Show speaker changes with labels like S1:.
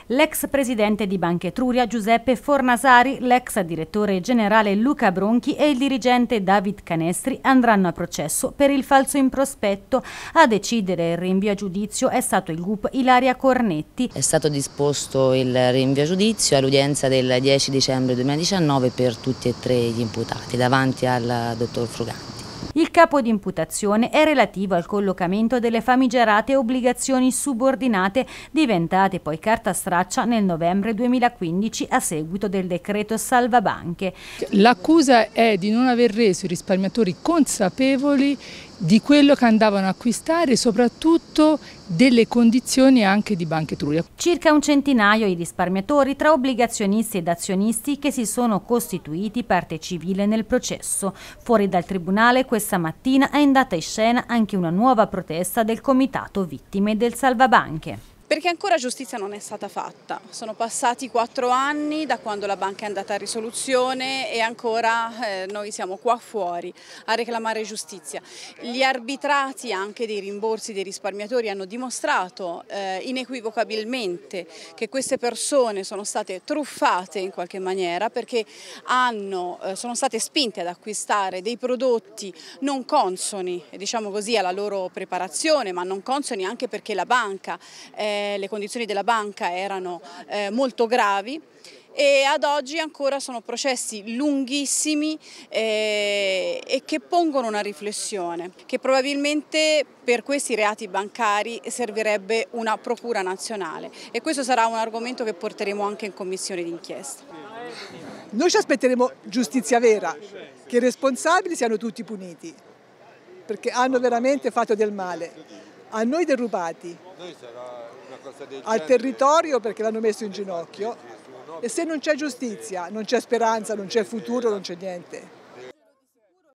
S1: L'ex presidente di Banca Etruria Giuseppe Fornasari, l'ex direttore generale Luca Bronchi e il dirigente David Canestri andranno a processo per il falso in prospetto. A decidere il rinvio a giudizio è stato il GUP Ilaria Cornetti.
S2: È stato disposto il rinvio a giudizio all'udienza del 10 dicembre 2019 per tutti e tre gli imputati davanti al dottor Fruganti.
S1: Il capo di imputazione è relativo al collocamento delle famigerate obbligazioni subordinate diventate poi carta straccia nel novembre 2015 a seguito del decreto salvabanche.
S3: L'accusa è di non aver reso i risparmiatori consapevoli di quello che andavano a acquistare, soprattutto delle condizioni anche di Banca Etruria.
S1: Circa un centinaio i risparmiatori tra obbligazionisti ed azionisti che si sono costituiti parte civile nel processo. Fuori dal tribunale questa mattina è andata in scena anche una nuova protesta del comitato vittime del salvabanche.
S4: Perché ancora giustizia non è stata fatta. Sono passati 4 anni da quando la banca è andata a risoluzione e ancora noi siamo qua fuori a reclamare giustizia. Gli arbitrati anche dei rimborsi dei risparmiatori hanno dimostrato inequivocabilmente che queste persone sono state truffate in qualche maniera perché sono state spinte ad acquistare dei prodotti non consoni, diciamo così, alla loro preparazione, ma non consoni anche perché la banca le condizioni della banca erano molto gravi e ad oggi ancora sono processi lunghissimi e che pongono una riflessione, che probabilmente per questi reati bancari servirebbe una procura nazionale e questo sarà un argomento che porteremo anche in commissione d'inchiesta.
S5: Noi ci aspetteremo giustizia vera, che i responsabili siano tutti puniti, perché hanno veramente fatto del male, a noi derubati, al territorio perché l'hanno messo in ginocchio e se non c'è giustizia, non c'è speranza, non c'è futuro, non c'è niente.